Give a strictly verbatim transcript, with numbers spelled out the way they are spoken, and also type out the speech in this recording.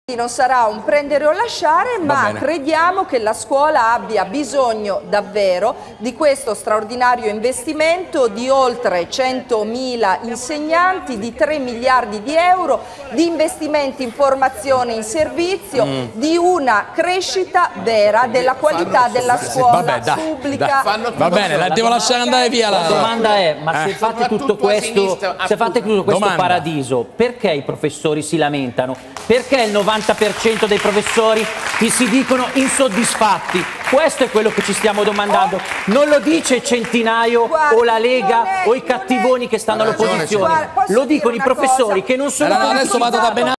Non sarà un prendere o lasciare, ma crediamo che la scuola abbia bisogno davvero di questo straordinario investimento di oltre centomila insegnanti, di tre miliardi di euro, di investimenti in formazione e in servizio, mm. di una crescita vera della qualità della scuola Vabbè, dai, pubblica. Dai. Va bene, la devo lasciare andare via. La, la domanda è, ma eh. se fate tutto questo, se fate tutto questo paradiso, perché i professori si lamentano? Perché il novanta per cento dei professori si dicono insoddisfatti? Questo è quello che ci stiamo domandando. Non lo dice Centinaio Guarda, o la Lega è, o i cattivoni è, che stanno all'opposizione. Lo dicono i professori cosa? che non sono... Allora, adesso vado da Benassi.